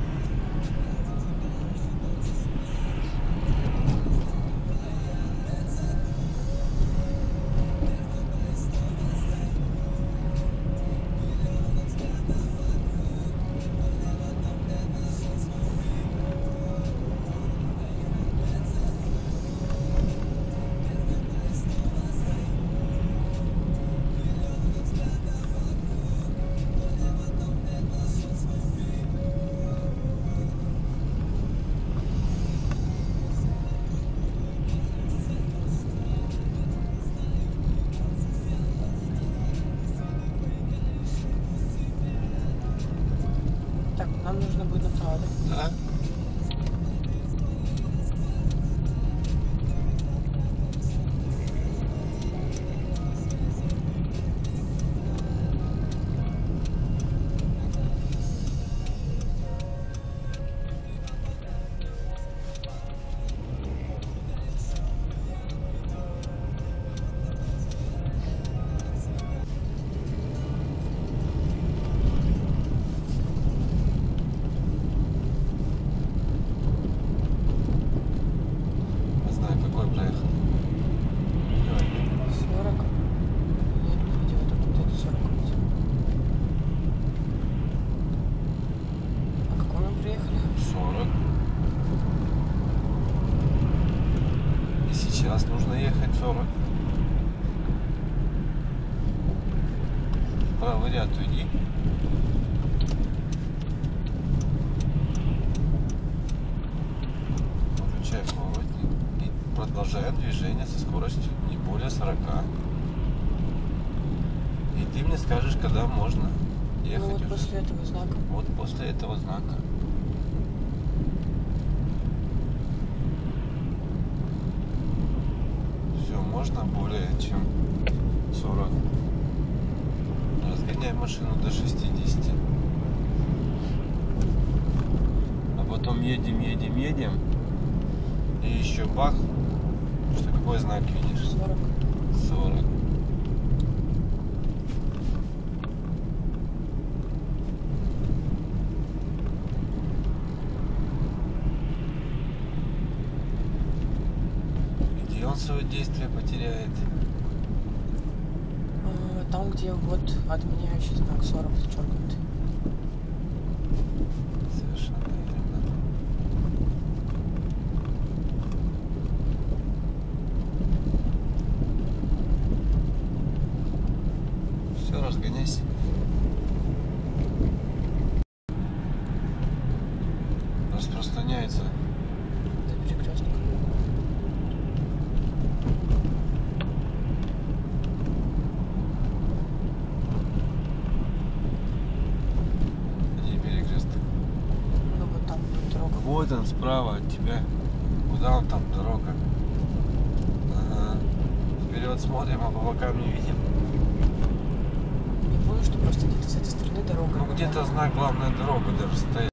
Нам нужно будет направо, да? Да. Не знаю, какой проехал. 40. Я не видела, только где-то 40 будет. А какой мы приехали? 40. И сейчас нужно ехать 40. Правый ряд уйди. Выключай поворотник и продолжаем движение со скоростью не более 40. И ты мне скажешь, когда можно ехать. Ну вот уже. после этого знака. Вот после этого знака. Все, можно более чем 40. Разгоняй машину до 60. А потом едем. И еще бах. Что какой знак видишь? 40. 40. Где он свое действие потеряет? Там, где вот отменяющий знак 40 зачеркнутый. Совершенно верно. Все, разгоняйся. Распространяется. До перекрестка. Где перекресток? Ну вот там будет дорога. Вот он справа от тебя. Куда он там дорога? Ага. Вперед смотрим, а по бокам не видим. Не помню, что просто где-то с этой стороны дорога. Ну где-то знак главная дорога даже стоит.